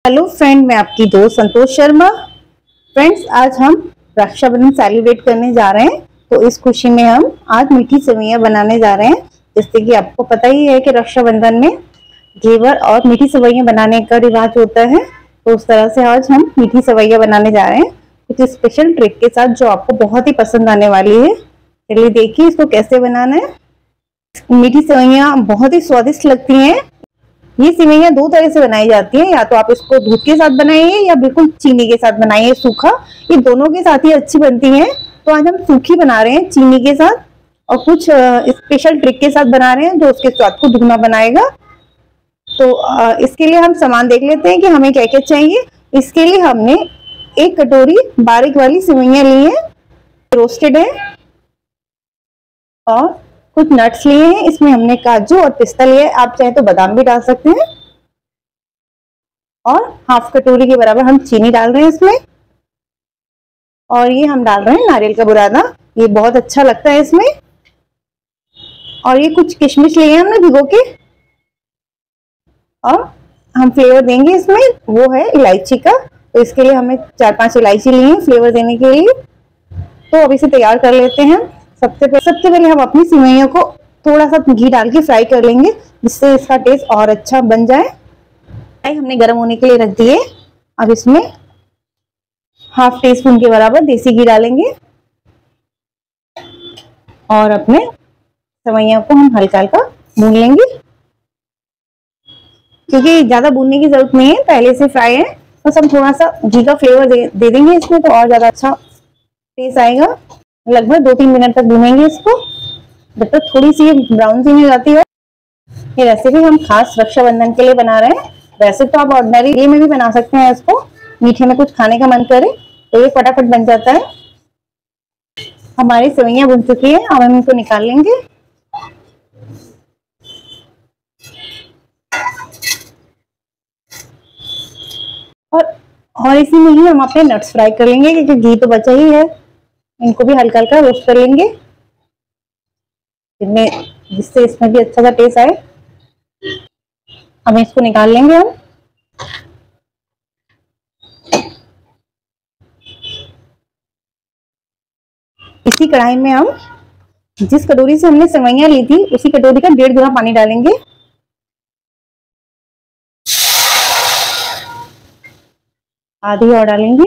Hello friend, मैं आपकी दोस्त संतोष शर्मा। फ्रेंड्स, आज हम रक्षाबंधन सेलिब्रेट करने जा रहे हैं। तो इस खुशी में हम आज मीठी सेवइयां बनाने जा रहे हैं। जैसे कि आपको पता ही है कि रक्षाबंधन में घेवर और मीठी सेवइयां बनाने का रिवाज होता है। तो उस तरह से आज हम मीठी सेवइयां बनाने जा रहे हैं कुछ स्पेशल ट्रिक के साथ, जो आपको बहुत ही पसंद आने वाली है। चलिए देखिए इसको कैसे बनाना है। मीठी सेवइयां बहुत ही स्वादिष्ट लगती हैं। ये सेवइयां दो तरह से बनाई जाती हैं, या तो आप इसको दूध के साथ बनाइए या बिल्कुल चीनी के साथ बनाइए सूखा। ये दोनों के साथ ही अच्छी बनती हैं। तो आज हम सूखी बना रहे हैं चीनी के साथ, और कुछ स्पेशल ट्रिक के साथ बना रहे हैं जो उसके स्वाद को दुगना बनाएगा। तो इसके लिए हम सामान देख लेते हैं कि हमें क्या क्या चाहिए। इसके लिए हमने एक कटोरी बारीक वाली सेवइयां ली है, रोस्टेड है, और कुछ नट्स लिए हैं। इसमें हमने काजू और पिस्ता लिए, आप चाहे तो बादाम भी डाल सकते हैं। और हाफ कटोरी के बराबर हम चीनी डाल रहे हैं इसमें। और ये हम डाल रहे हैं नारियल का बुरादा, ये बहुत अच्छा लगता है इसमें। और ये कुछ किशमिश लिए हैं हमने भिगो के, और हम फ्लेवर देंगे इसमें, वो है इलायची का। तो इसके लिए हमें 4-5 इलायची ली है फ्लेवर देने के लिए। तो अब इसे तैयार कर लेते हैं। सबसे पहले हम अपनी सेवइयों को थोड़ा सा घी डाल के फ्राई कर लेंगे, जिससे इसका टेस्ट और अच्छा बन जाए। हमने गर्म होने के लिए रख दिए। अब इसमें हाफ टी स्पून के बराबर देसी घी डालेंगे, और अपने सेवइयों को हम हल्का हल्का भून लेंगे। क्योंकि ज्यादा भूनने की जरूरत नहीं है, पहले से फ्राई है। बस हम थोड़ा सा घी का फ्लेवर दे देंगे इसमें, तो और ज्यादा अच्छा टेस्ट आएगा। लगभग 2-3 मिनट तक भूनेंगे इसको, जब तक थोड़ी सी ब्राउन सी नहीं जाती है। ये रेसिपी हम खास रक्षाबंधन के लिए बना रहे हैं। वैसे तो आप ऑर्डिनरी डे में भी बना सकते हैं इसको, मीठे में कुछ खाने का मन करे तो ये फटाफट बन जाता है। हमारी सेवइयां भुन चुकी है, अब हम इनको निकाल लेंगे। और इसी में ही हम अपने नट्स फ्राई कर लेंगे, क्योंकि घी तो बचा ही है। इनको भी हल्का हल्का रोस्ट कर लेंगे, जिससे इसमें भी अच्छा सा टेस्ट आए। अब इसको निकाल लेंगे हम। इसी कढ़ाई में हम जिस कटोरी से हमने सेवइयां ली थी, उसी कटोरी का 1.5 गुना पानी डालेंगे। आधी और डालेंगे,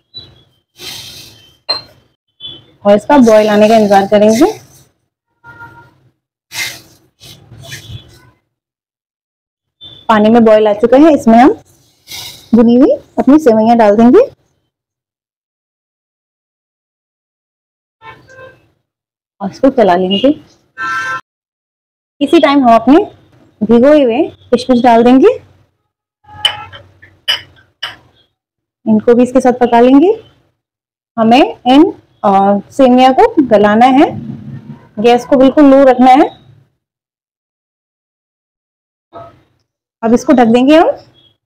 और इसका बॉईल आने का इंतजार करेंगे। पानी में बॉईल आ चुका है, इसमें हम भुनी हुई अपनी सेवइयां डाल देंगे, और इसको चला लेंगे। इसी टाइम हम अपने भिगोए हुए किशमिश डाल देंगे, इनको भी इसके साथ पका लेंगे। हमें इन सेवइयां को गलाना है, गैस को बिल्कुल लो रखना है। अब इसको ढक देंगे हम,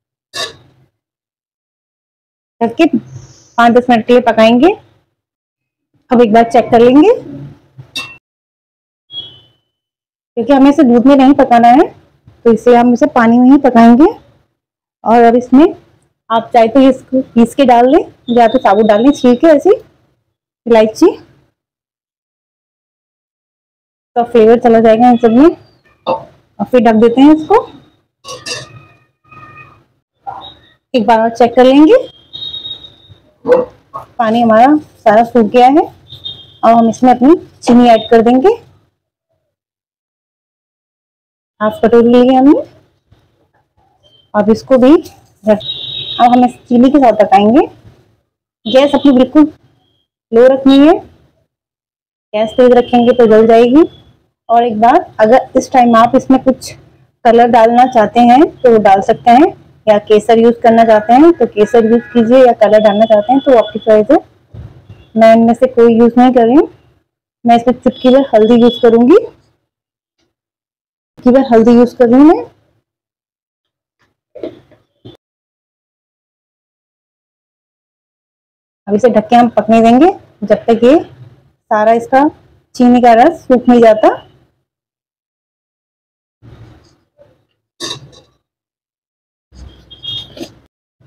ढक के 5-10 मिनट के लिए पकाएंगे। अब एक बार चेक कर लेंगे, क्योंकि हमें इसे दूध में नहीं पकाना है, तो इसे हम इसे पानी में ही पकाएंगे। और अब इसमें आप चाहे तो इसको पीस के डाल लें, या तो साबुत डाल लें छील के ऐसी। इलायची का फ्लेवर चला जाएगा इन सब में, और फिर ढक देते हैं इसको। एक बार और चेक कर लेंगे। पानी हमारा सारा सूख गया है, और हम इसमें अपनी चीनी ऐड कर देंगे। हाफ कटोरी ली है हमने। अब इसको भी अब हम इस चीनी के साथ पकाएंगे। गैस अपनी बिल्कुल लो रखनी है, गैस तेज रखेंगे तो जल जाएगी। और एक बार, अगर इस टाइम आप इसमें कुछ कलर डालना चाहते हैं तो वो डाल सकते हैं, या केसर यूज करना चाहते हैं तो केसर यूज कीजिए, या कलर डालना चाहते हैं तो आपकी चॉइस है। मैं इनमें से कोई यूज नहीं कर रही हूँ। मैं इसमें चुटकी भर हल्दी यूज करूंगी, चुटकी भर हल्दी यूज कर रही हूँ मैं। अब इसे ढक के हम पकने देंगे, जब तक ये सारा इसका चीनी का रस सूख नहीं जाता।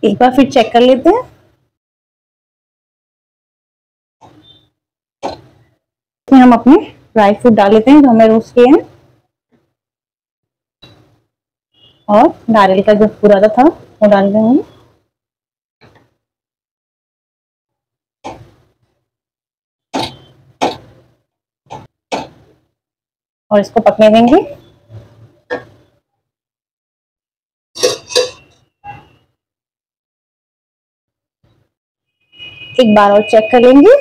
एक बार फिर चेक कर लेते हैं। हम अपने ड्राई फ्रूट डाल लेते हैं जो हमने रोस्ट किए हैं, और नारियल का जो बुरादा था वो डाल देंगे। और इसको पकने देंगे। एक बार और चेक कर लेंगे।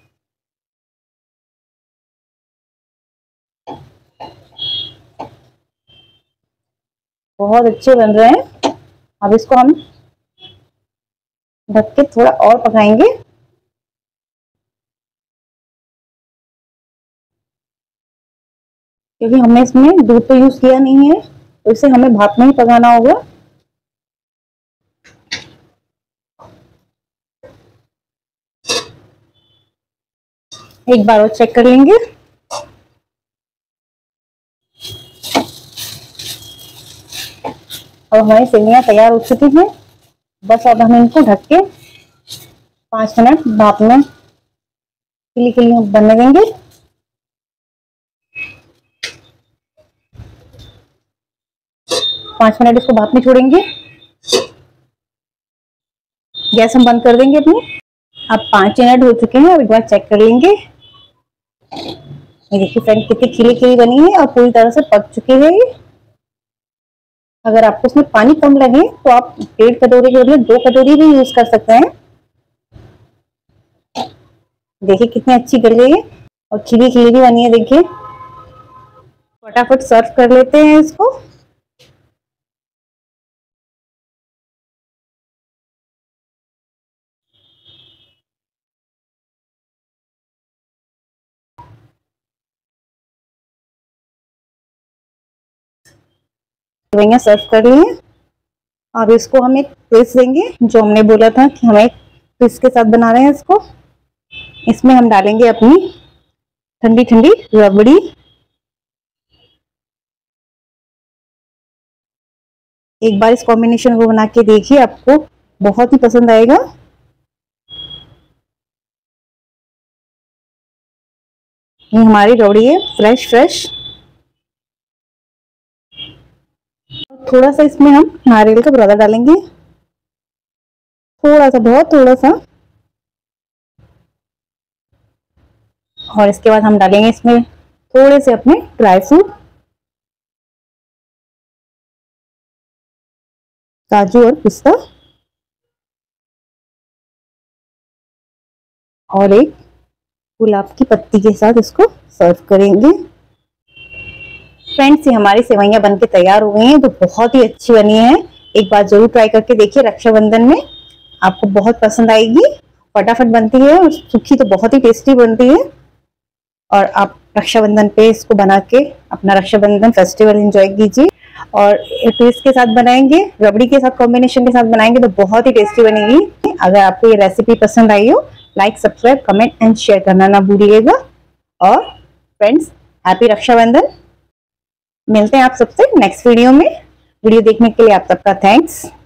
बहुत अच्छे बन रहे हैं। अब इसको हम ढक के थोड़ा और पकाएंगे। क्योंकि हमने इसमें दूध तो यूज किया नहीं है, तो इसे हमें भाप में ही पकाना होगा। एक बार और चेक कर लेंगे। और हमारी सेवइयां तैयार हो चुकी हैं। बस अब हम इनको ढक के 5 मिनट भाप में खिली खिली बनने देंगे। पाँच मिनट इसको भाप में छोड़ेंगे। गैस हम बंद कर देंगे अपनी। अब 5 मिनट हो चुके हैं। अब एक बार चेक कर लेंगे। ये देखिए फ्रेंड, कितनी खिली खिली बनी है और पूरी तरह से पक चुकी है ये। अगर आपको इसमें पानी कम लगे तो आप 1.5 कटोरी के बदले 2 कटोरी भी यूज कर सकते हैं। देखिए कितनी अच्छी गल गई है और खिली खिली भी बनी है। देखिए फटाफट सर्व कर लेते हैं इसको। सेवइयां सर्व कर लिए। अब इसको हम एक ट्विस्ट देंगे, जो हमने बोला था कि हम एक ट्विस्ट के साथ बना रहे हैं इसको। इसमें हम डालेंगे अपनी ठंडी ठंडी रबड़ी। एक बार इस कॉम्बिनेशन को बना के देखिए, आपको बहुत ही पसंद आएगा। ये हमारी रबड़ी है फ्रेश फ्रेश। थोड़ा सा इसमें हम नारियल का बुरादा डालेंगे, थोड़ा सा, बहुत थोड़ा सा। और इसके बाद हम डालेंगे इसमें थोड़े से अपने ड्राई फ्रूट, काजू और पिस्ता, और एक गुलाब की पत्ती के साथ इसको सर्व करेंगे। फ्रेंड्स, ये हमारी सेवइयां बनके तैयार हो गई हैं, तो बहुत ही अच्छी बनी है। एक बार जरूर ट्राई करके देखिए। रक्षाबंधन में आपको बहुत पसंद आएगी। फटाफट बनती है और सूखी तो बहुत ही टेस्टी बनती है। और आप रक्षाबंधन पे इसको बना के अपना रक्षाबंधन फेस्टिवल एंजॉय कीजिए। और ट्विस्ट के साथ बनाएंगे, रबड़ी के साथ कॉम्बिनेशन के साथ बनाएंगे तो बहुत ही टेस्टी बनेगी। अगर आपको ये रेसिपी पसंद आई हो, like, subscribe, comment and share करना ना भूलिएगा। और फ्रेंड्स, हैप्पी रक्षाबंधन। मिलते हैं आप सबसे नेक्स्ट वीडियो में। वीडियो देखने के लिए आप सबका थैंक्स।